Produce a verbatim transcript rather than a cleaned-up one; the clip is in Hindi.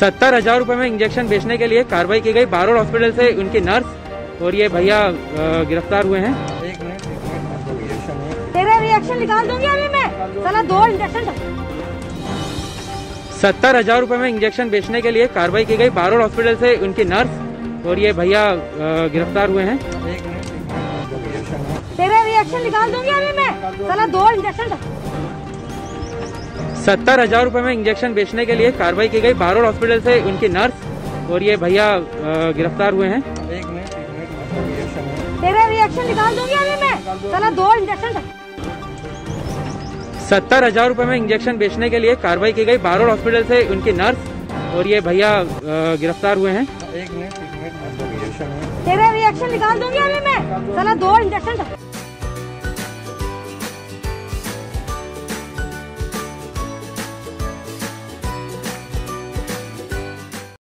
सत्तर हजार रूपए में इंजेक्शन बेचने के लिए कार्रवाई की गई। बारोड हॉस्पिटल से उनकी नर्स और ये भैया गिरफ्तार हुए हैं। एक मिनट एक मिनट तेरा रिएक्शन निकाल दूंगी अभी मैं। साला दो इंजेक्शन। सत्तर हजार रूपए में इंजेक्शन बेचने के लिए कार्रवाई की गई। बारोड हॉस्पिटल से उनकी नर्स और ये भैया गिरफ्तार हुए हैं। एक मिनट एक मिनट तेरा रिएक्शन निकाल दूंगी अभी मैं। साला दो इंजेक्शन। सत्तर हजार रूपए में इंजेक्शन बेचने के लिए कार्रवाई की गई। बारोड हॉस्पिटल से उनकी नर्स और ये भैया गिरफ्तार हुए हैं। एक मिनट एक मिनट तेरा रिएक्शन निकाल दूंगी अभी मैं। साला दो इंजेक्शन। सत्तर हजार रूपए में इंजेक्शन बेचने के लिए कार्रवाई की गई। बारोड हॉस्पिटल से उनकी नर्स और ये भैया गिरफ्तार हुए हैं। एक मिनट एक मिनट तेरा रिएक्शन निकाल दूंगी अभी मैं। साला दो इंजेक्शन।